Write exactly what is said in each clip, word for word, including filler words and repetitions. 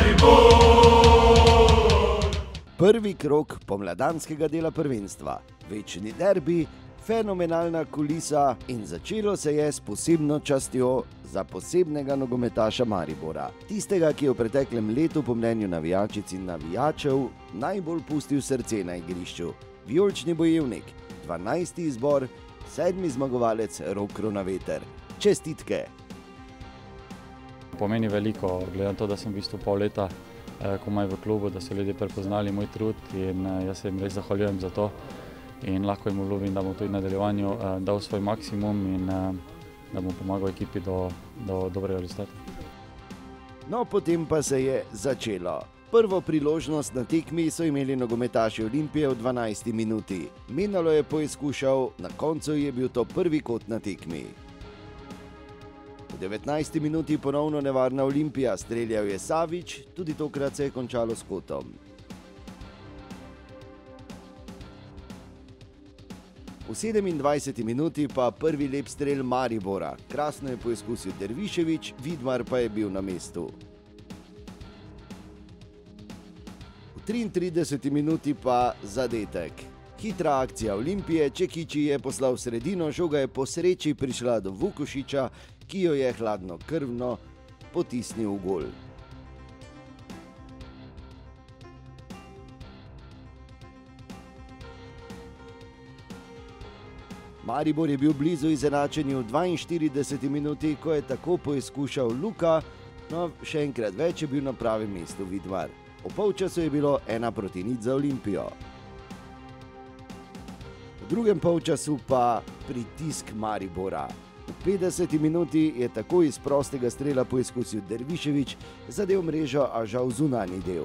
Prvi krog pomladanskega dela prvenstva, večni derbi, fenomenalna kulisa in začelo se je s posebno častjo za posebnega nogometaša Maribora. Tistega, ki je v preteklem letu po mnenju navijačic in navijačev najbolj pustil srce na igrišču. Vijolični bojevnik, dvanajsti izbor, sedmi zmagovalec Rok Kronaveter. Čestitke! Pomeni veliko, glede na to, da sem v bistvu pol leta komaj v klubu, da so ljudje prepoznali moj trud in jaz se jim res zahvaljujem za to in lahko jim obljubim, da bom tudi v nadaljevanju dal svoj maksimum in da bom pomagal ekipi do, do dobrega rezultata. No, potem pa se je začelo. Prvo priložnost na tekmi so imeli nogometaši Olimpije v dvanajsti minuti. Menalo je poizkušal, na koncu je bil to prvi kot na tekmi. V devetnajsti minuti ponovno nevarna Olimpija, streljal je Savič, tudi tokrat se je končalo s kotom. V sedemindvajseti minuti pa prvi lep strel Maribora. Krasno je poizkusil Dervišević, Vidmar pa je bil na mestu. V triintrideseti minuti pa zadetek. Hitra akcija Olimpije, Čekići je poslal v sredino, žoga je po sreči prišla do Vukušića, ki jo je hladno krvno potisnil v gol. Maribor je bil blizu izenačenju v dvainštirideseti minuti, ko je tako poizkušal Luka, no še enkrat več je bil na pravem mestu Vidmar. V polčasu je bilo ena proti nič za Olimpijo. V drugem polčasu pa pritisk Maribora. V petdeseti minuti je tako iz prostega strela poizkusil Dervišević, zadel mrežo, a žal zunanji del.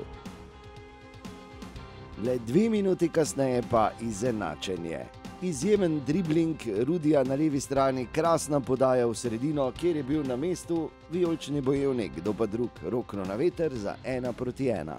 Le dve minuti kasneje pa izenačenje. Izjemen dribling Rudija na levi strani, krasna podaja v sredino, kjer je bil na mestu vijolični bojevnik, kdo pa drug, Rok Kronaveter za ena proti ena.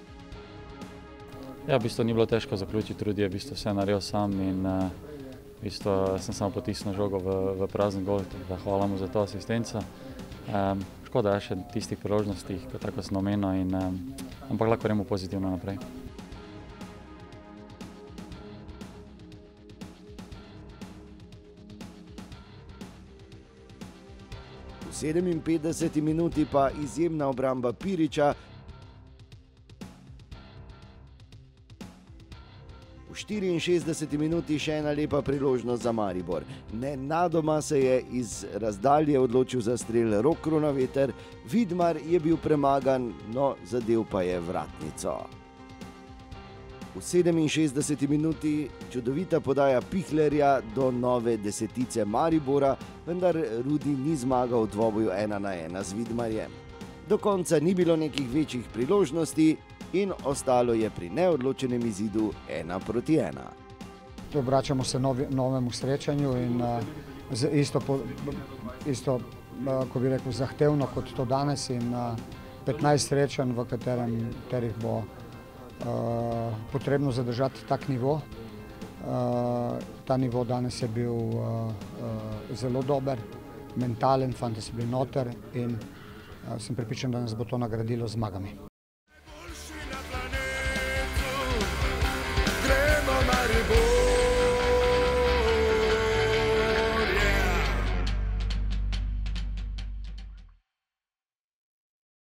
Ja, v bistvu ni bilo težko zaključiti, Rudi je v bistvu vse naredil sam in uh, v bistvu sem samo potisnil žogo v, v prazen gol, da hvala mu za to asistenco. Um, škoda je še tistih priložnostih, kot tako sem omenil, in, um, ampak lahko gremo pozitivno naprej. V sedeminpetdeseti minuti pa izjemna obramba Piriča. V štiriinšestdeseti minuti še ena lepa priložnost za Maribor. Nenadoma se je iz razdalje odločil za strel Rok Kronaveter, Vidmar je bil premagan, no zadel pa je vratnico. V sedeminšestdeseti minuti čudovita podaja Pihlerja do nove desetice Maribora, vendar Rudi ni zmagal v dvoboju ena na ena z Vidmarjem. Do konca ni bilo nekih večjih priložnosti in ostalo je pri neodločenem izidu ena proti ena. Obračamo se novi, novemu srečanju in uh, z isto, po, isto uh, ko bi rekel, zahtevno kot to danes in uh, petnajst srečanj, v katerem, katerih bo Uh, potrebno zadržati tak nivo. Uh, ta nivo danes je bil uh, uh, zelo dober, mentalen, fanti so bili noter in uh, sem prepričan, da nas bo to nagradilo z zmagami.